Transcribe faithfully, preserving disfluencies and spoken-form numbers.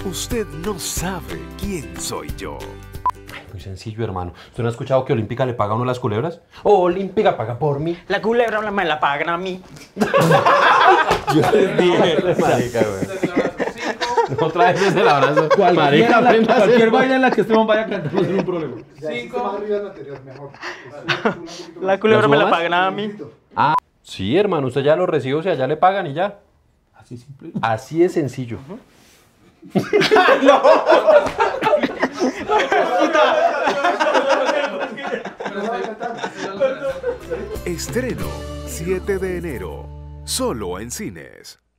Usted no sabe quién soy yo. Muy sencillo, hermano. ¿Usted no ha escuchado que Olímpica le paga a uno las culebras? Oh, Olímpica paga por mí. La culebra me la pagan a mí. Yo les dije, marica, güey. Otra vez es el abrazo. Marica, Marica, la, cualquier vaina en la que Esteban vaya a cantar no es un problema. Cinco. La culebra me la ¿Las pagan a mí. Ah, sí, hermano. Usted ya los recibe, o sea, ya le pagan y ya. Así simple. Así de sencillo. Estreno siete de enero. Solo en cines.